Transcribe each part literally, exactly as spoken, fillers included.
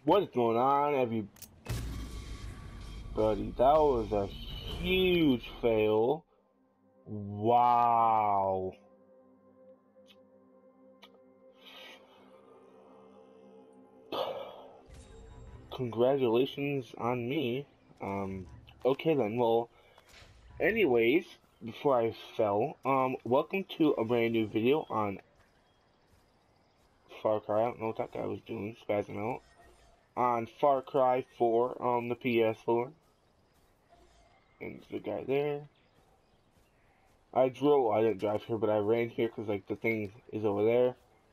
What is going on, everybody? That was a huge fail. Wow. Congratulations on me. Um, okay then, well, anyways, before I fell, um, welcome to a brand new video on Far Cry. I don't know what that guy was doing, spazzing out. On Far Cry four on the P S four. And the guy there. I drove, I didn't drive here, but I ran here because, like, the thing is over there.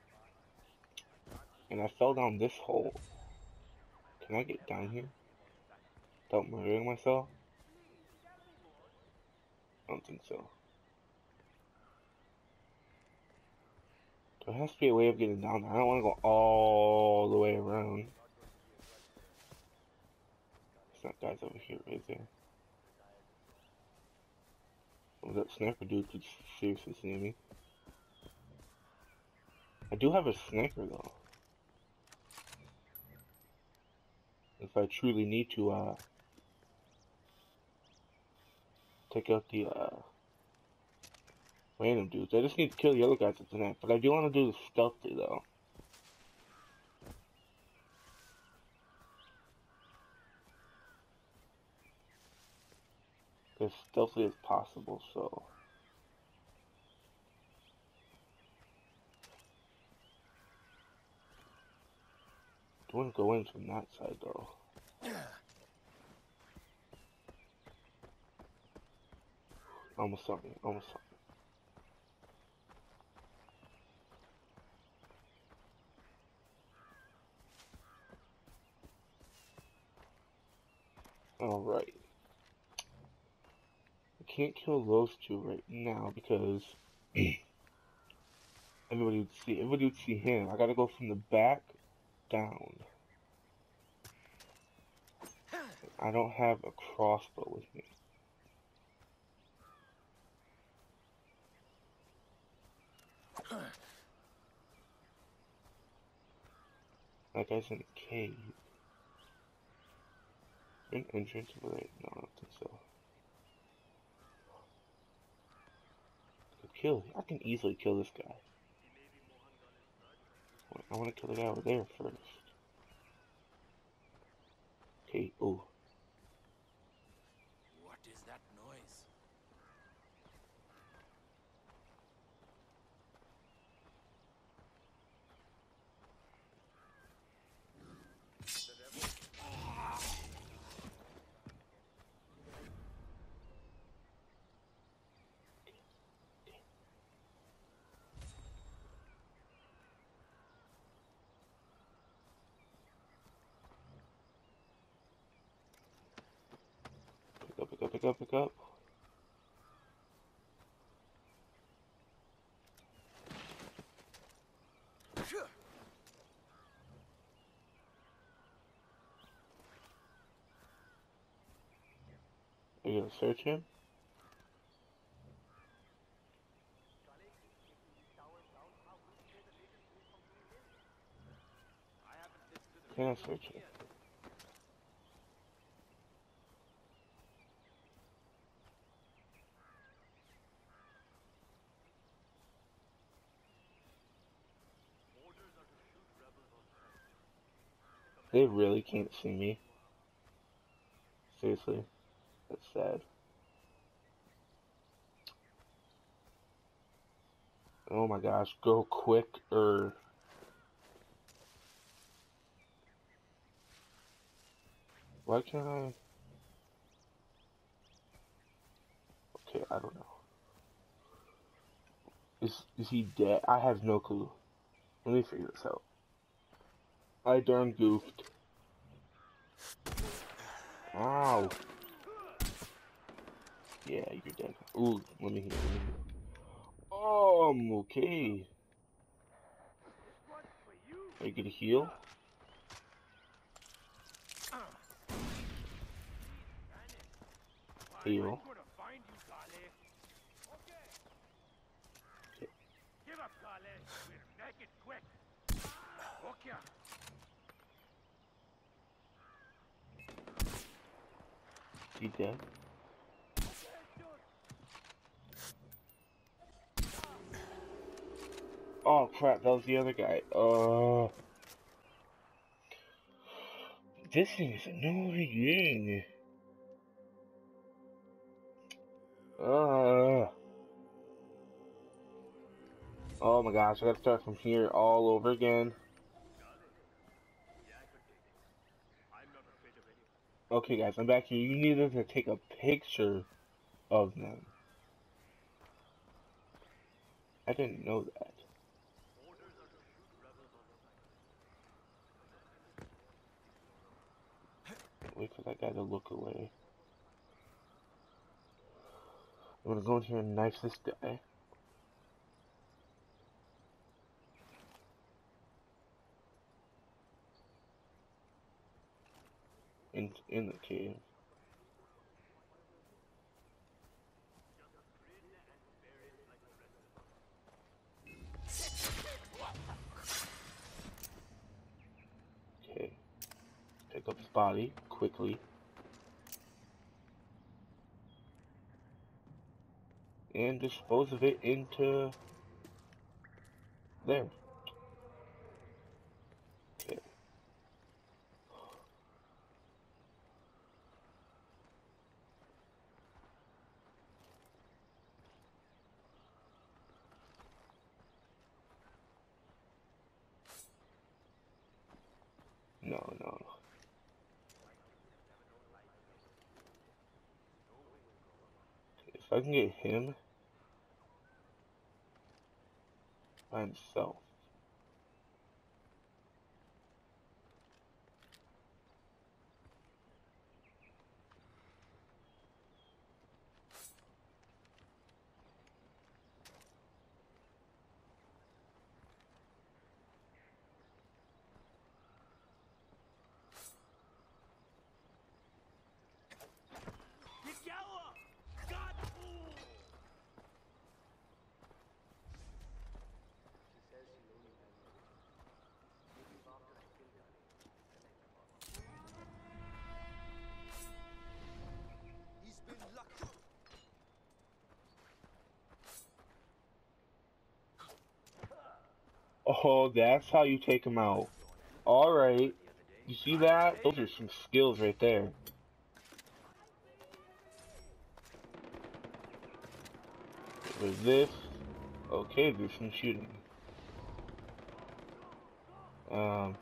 And I fell down this hole. Can I get down here without murdering myself? I don't think so. There has to be a way of getting down there. I don't want to go all the way around. That guy's over here, right there. Oh, that sniper dude could seriously see me. I do have a sniper though. If I truly need to, uh, take out the, uh, random dudes. I just need to kill the other guys at the net, but I do want to do this stealthily though. As stealthily as possible, so. I want to go in from that side though. Almost saw me, almost saw me. Alright. I can't kill those two right now because everybody would see everybody would see him. I gotta go from the back down. I don't have a crossbow with me. That guy's in a cave. An entrance over there? No, I don't think so. Kill. I can easily kill this guy. I want to kill the guy over there first. Okay. Oh. What is that noise? Pick up, pick up, pick up, pick up. Are you gonna search him? Can I search him? They really can't see me. Seriously. That's sad. Oh my gosh, go quick or why can't I? Okay, I don't know. Is is he dead? I have no clue. Let me figure this out. I darn goofed. Ow. Yeah, you're dead. Ooh, let me heal. Let me heal. Um, okay. Are you gonna heal? Heal. Okay. Give up, Carle. We're naked quick. Walk here. he dead? Oh crap, that was the other guy. Uh, this thing is annoying. Uh, oh my gosh, I gotta start from here all over again. Okay guys, I'm back here. You needed to take a picture of them. I didn't know that. Wait for that guy to look away. I'm gonna go in here and knife this guy. In, in the cave. Okay. Pick up his body quickly. And dispose of it into there. Okay. No, no. If I can get him by himself. Oh, that's how you take him out. Alright. You see that? Those are some skills right there. With this. Okay, there's some shooting. Um.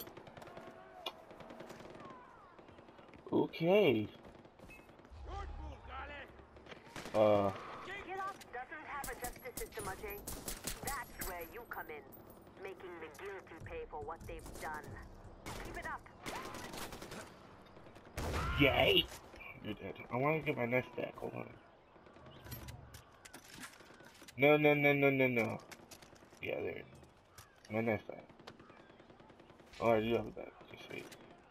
Okay. Uh. Kilox doesn't have a justice system, Ajay. That's where you come in, making the guilty pay for what they've done. Keep it up. Yay! You're dead. I want to get my knife back. Hold on. No, no, no, no, no, no. Yeah, there it is. My knife back. Oh, I do have it back. Just wait.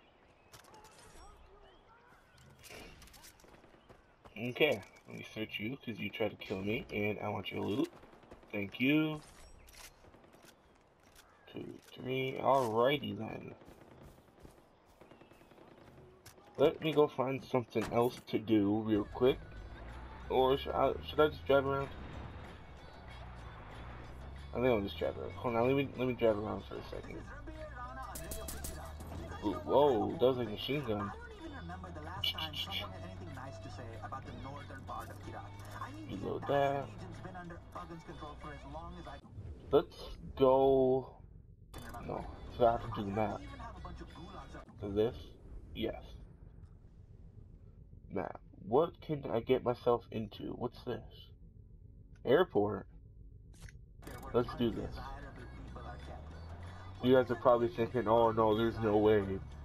Okay, let me search you because you tried to kill me, and I want your loot. Thank you. Two, three. Alrighty then. Let me go find something else to do real quick. Or should I, should I just drive around? I think I'll just drive around. Hold on, let me let me drive around for a second. Ooh, whoa, that was like a machine gun. Reload that. Let's go. No, so I have to do the map. So this, yes. Map. What can I get myself into? What's this? Airport. Let's do this. You guys are probably thinking, oh no, there's no way.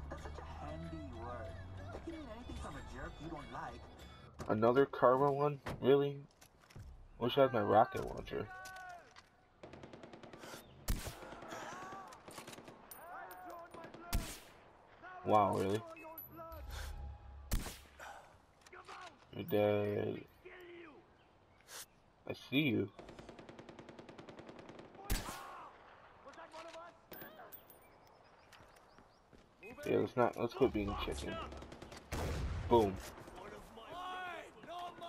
Another Karma one? Really? Wish I had my rocket launcher. Wow, really? You're dead. I see you. Yeah, let's not, let's quit being chicken. Boom.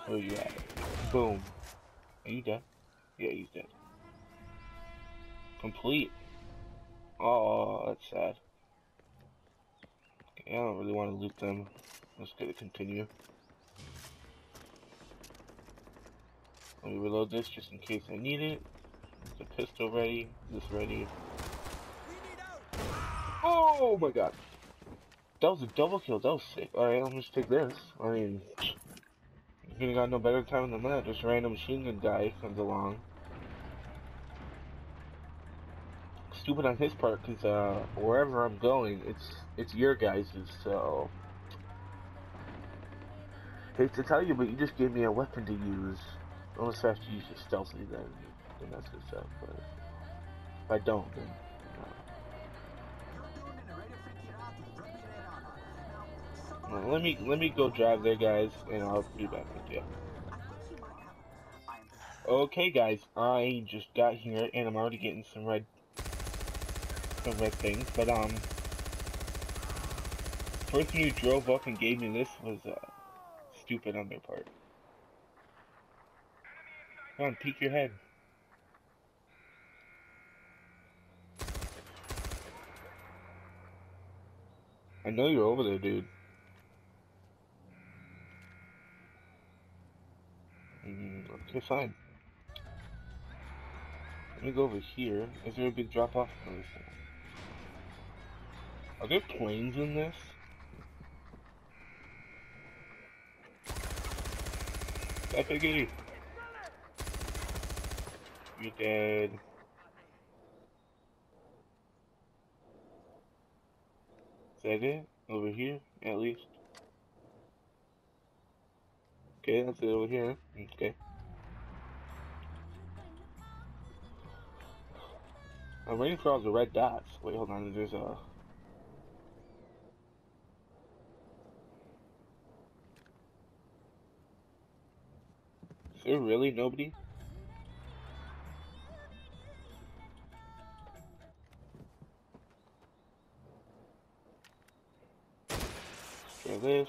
Where you at? Boom. Are you dead? Yeah, he's dead. Complete. Oh, that's sad. Okay, I don't really want to loot them. I'm just gonna continue. Let me reload this just in case I need it. The pistol ready. This ready. Oh my god. That was a double kill. That was sick. Alright, I'll just take this. I mean, you got no better time than that. Just a random machine gun guy comes along. Stupid on his part, because uh, wherever I'm going, it's it's your guys's, so... Hate to tell you, but you just gave me a weapon to use. Unless I have to use it stealthily, then, then that's good stuff. But if I don't, then... No. Well, let me let me go drive there, guys, and I'll be back with you. Okay, guys, I just got here, and I'm already getting some red... some red things, but, um... person who drove up and gave me this was, uh... stupid on their part. Come on, peek your head. I know you're over there, dude. Mm, okay, fine. Let me go over here. Is there a big drop off? No, there's not. Are there planes in this? I figured you. You're dead. Is that it? Over here, at least. Okay, that's it over here. Okay. I'm waiting for all the red dots. Wait, hold on. There's a... Is there really nobody? Try this.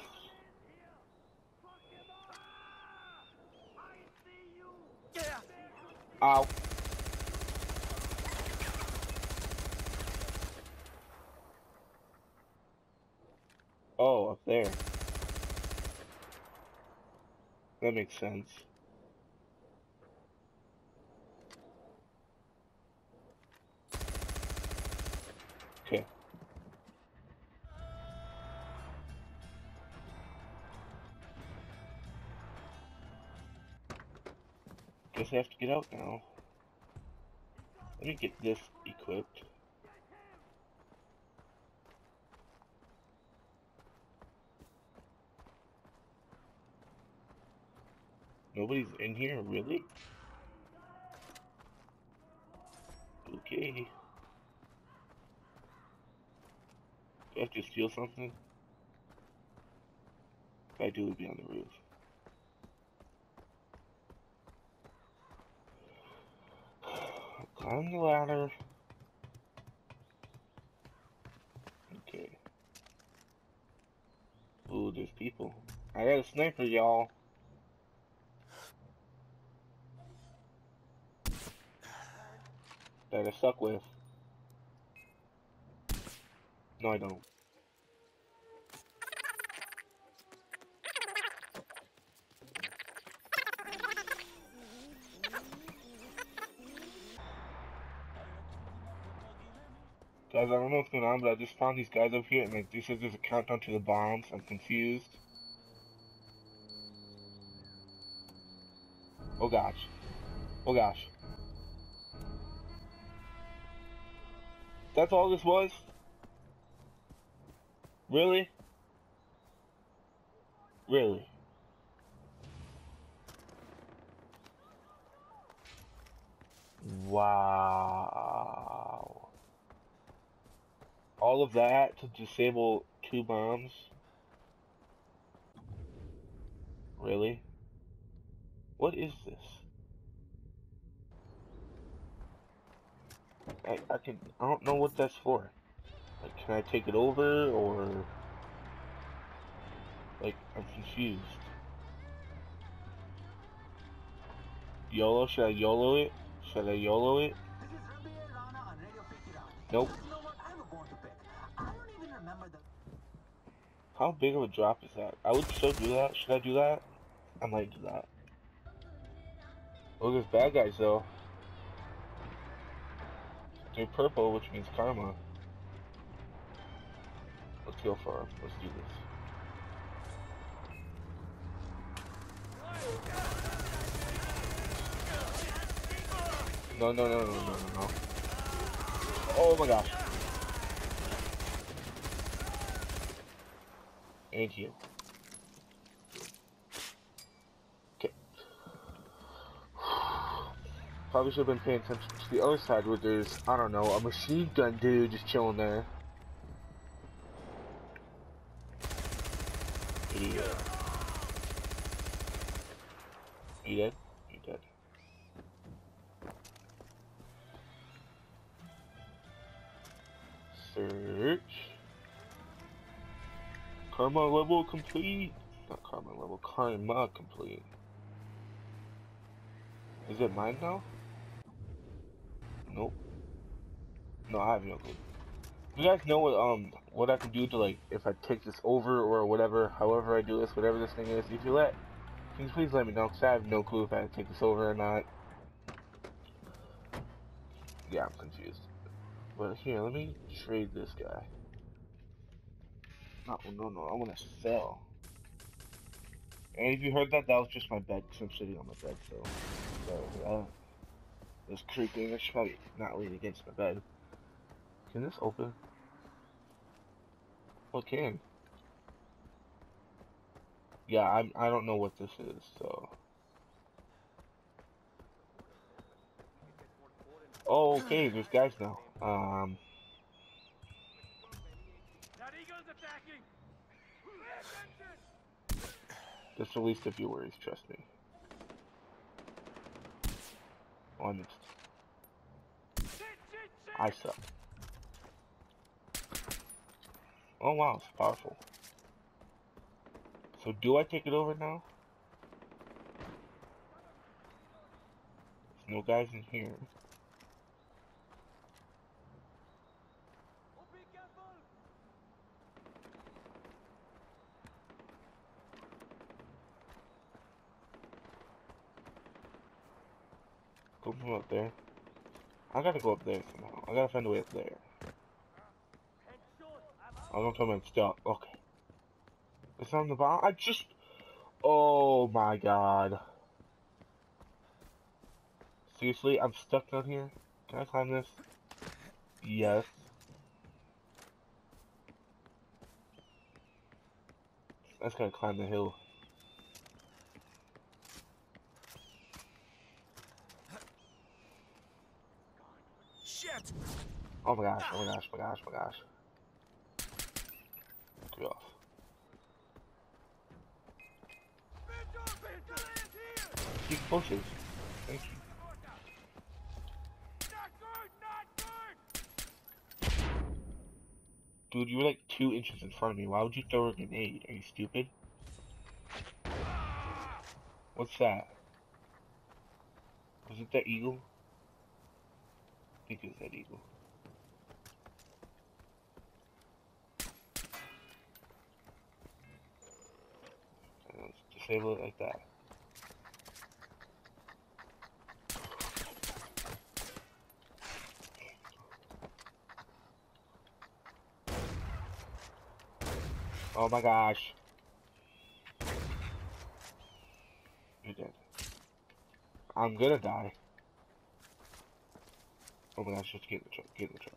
Ow. Oh, up there. That makes sense. Okay. Guess I have to get out now. Let me get this equipped. Nobody's in here, really? Okay. Do I have to steal something? If I do, it'll be on the roof. Climb the ladder. Okay. Ooh, there's people. I got a sniper, y'all. That I suck with. No, I don't. Guys, I don't know what's going on, but I just found these guys up here, and like, they said there's a countdown to the bombs. I'm confused. Oh gosh. Oh gosh. That's all this was? Really? Really? Wow. All of that to disable two bombs? Really? What is this? I, I can, I don't know what that's for. Like, can I take it over, or... Like, I'm confused. YOLO? Should I YOLO it? Should I YOLO it? This is Rabbi Rana on Radio Fikira. Nope. You know what? I have a bone to pick. I don't even remember the. How big of a drop is that? I would still do that. Should I do that? I might do that. Oh, there's bad guys though. They're purple, which means karma. Let's go for it. Let's do this. No, no, no, no, no, no, no. Oh my gosh. Thank you. Okay. Probably should have been paying attention to the other side where there's, I don't know, a machine gun dude just chilling there. Idiot. You dead? You dead. Search. Karma level complete. Not karma level, karma complete. Is it mine now? Nope. No, I have no clue. You guys know what um what I can do to, like, if I take this over or whatever, however I do this, whatever this thing is, if you let, can you please let me know, because I have no clue if I take this over or not. Yeah, I'm confused. But here, let me trade this guy. No, no, no, I want to sell. And if you heard that, that was just my bed, because I'm sitting on my bed, so, so, uh, it's creaking. I should probably not lean against my bed. Can this open? Oh, it can. Yeah, I'm, I don't know what this is, so. Oh, okay, there's guys now. Um. That eagle's attacking. Just release a few worries, trust me. Honest. I suck. Oh wow, it's powerful. So do I take it over now? There's no guys in here. Go from up there. I gotta go up there somehow. I gotta find a way up there. I don't tell me I'm stuck. Okay. It's on the bottom. I just. Oh my god. Seriously, I'm stuck down here. Can I climb this? Yes. I just gotta climb the hill. Shit! Oh my gosh, oh my gosh, oh my gosh, oh my gosh. Get off. Keep pushes. Thank you. Not good, not good. Dude, you were like two inches in front of me. Why would you throw a grenade? Are you stupid? What's that? Was it that eagle? I think it was that eagle. And let's disable it like that. Oh my gosh. You're dead. I'm gonna die. Oh my gosh, just get in the truck, get in the truck.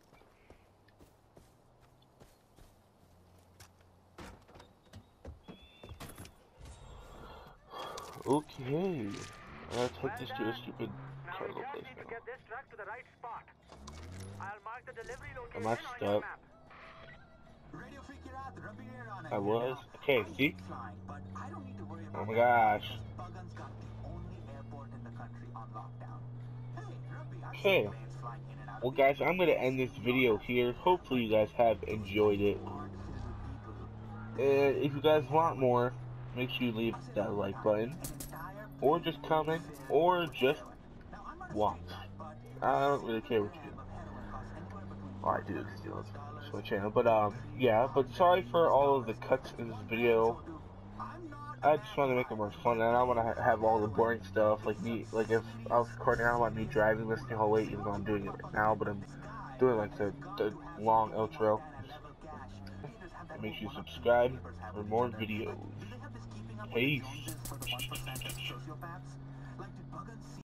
Okay. I gotta take this to a stupid cargo place now. Get this truck to the right spot. I'll mark the delivery Am location I on your stuck? map. Radio Fikira, Rabbi Rana. I was. Okay, I'm see? flying, but I don't need to worry about Oh my that gosh. because Pagan's got the only airport in the country on lockdown. Hey, Rabbi, I've Okay. seen planes flying in and out of Well the guys, air. I'm gonna end this video here. Hopefully you guys have enjoyed it. Aren't filled with people. And if you guys want more, make sure you leave that like button. An entire or just comment, or just watch. I don't really care what you do. Well, I do, because you know, it's my channel. But, um, yeah, but sorry for all of the cuts in this video. I just want to make it more fun, and I don't want to ha have all the boring stuff, like me, like if I was recording, I don't want me driving, listening the whole way, even though I'm doing it right now, but I'm doing, like, the, the long outro. Make sure you subscribe for more videos. Peace.